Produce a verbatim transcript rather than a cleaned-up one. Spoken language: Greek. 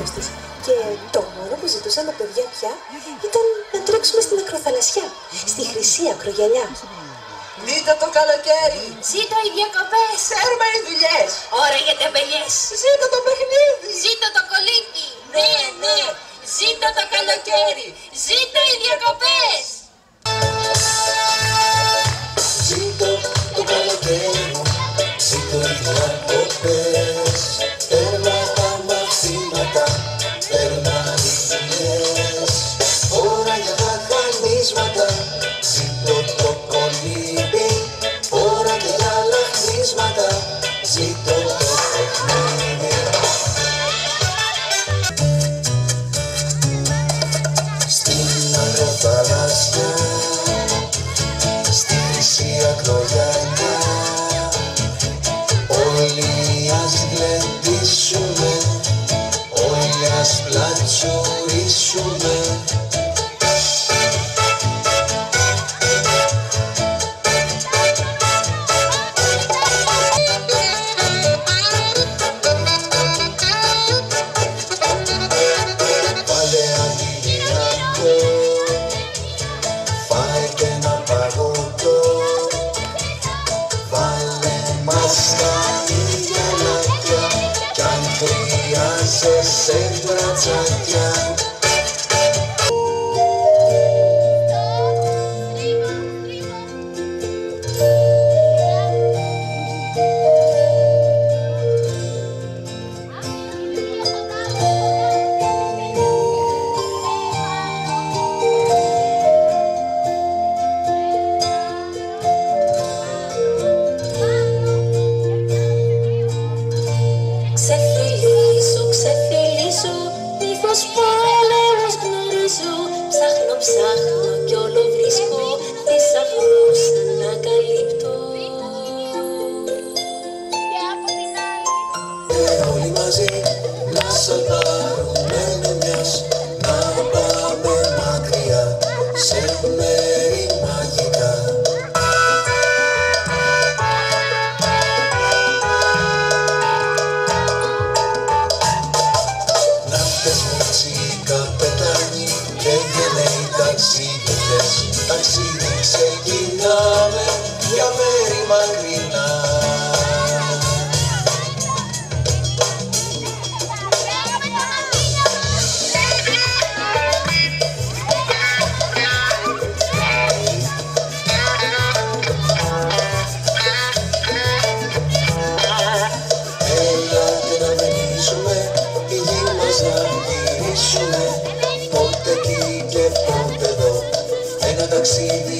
φίλος της. Και το μόνο που ζητούσαν τα παιδιά πια ήταν να τρέξουμε στην ακροθαλασσιά, στη χρυσή ακρογιαλιά. Ζήτω το καλοκαίρι! Ζήτω οι διακοπές! Ξέρουμε οι δουλειές! Ώρα για τεμπελιές! Ζήτω το παιχνίδι! Ζήτω το κολύμπι! Ναι, ναι! Ζήτω το καλοκαίρι! Ζήτω οι διακοπές! Ζήτω το καλοκαίρι! Ζήτω οι διακοπές! Παίρνα τα μαθήματα, παίρνα οι δουλειές. Ώρα για τα χανίσματα, ζήτω το κολύμπι. Ώρα και για λαχνίσματα, ζήτω το παιχνίδι. Στην αγροθαλασσιά, στη χρυσή ακρογιαλιά, όλοι ας γλεντήσουμε, όλοι ας πλατσουρίσουμε. Βάλε αντιλιακό, φάει και ένα παγωτό. Βάλε μας τα γυαλάκια κι αν χρειάζεσαι μπρατσάκια. Ξεφυλίσω, ξεφυλίσω, μήπως πόλεμος γνωρίζω. Ψάχνω, ψάχνω κι όλο βρίσκω, θησαυρούς ανακαλύπτω. Όλοι μαζί να σαλπάρουμε μιας, να πάμε μακριά σε μέρη μαγικά. Ναύτες, μίτσι, καπετάνι και γενναίοι ταξίδες. Ταξίδι ξεκινάμε για μέρη μακρινά. Έλατε να μενήσουμε, τη γη μας να γυρίσουμε. Πότε εκεί και πότε εδώ, ένα ταξίδι